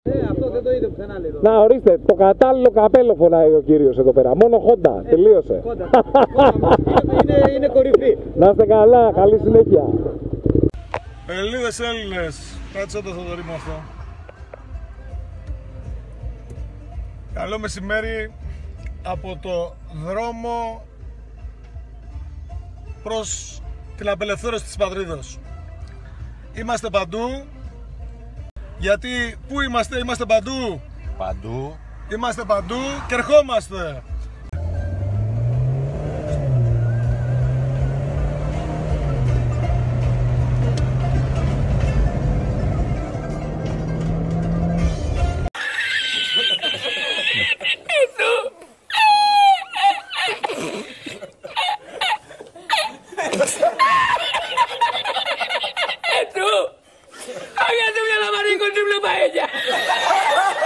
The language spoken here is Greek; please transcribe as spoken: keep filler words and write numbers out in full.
Ε, αυτό δεν το είδε πουθενά λέει. Να ορίστε, το κατάλληλο καπέλο φωνάει ο κύριος εδώ πέρα. Μόνο Honda, ε, τελείωσε. Honda. είναι, είναι κορυφή. Να είστε καλά, καλή συνέχεια. Ελληνίδες Έλληνες, κάτσε το Θοδωρή μου αυτό. Καλό μεσημέρι από το δρόμο προς την απελευθέρωση της πατρίδος. Είμαστε παντού. Γιατί πού είμαστε, είμαστε παντού. Παντού. Είμαστε παντού και ερχόμαστε. Hágase una lavadita con triple paella.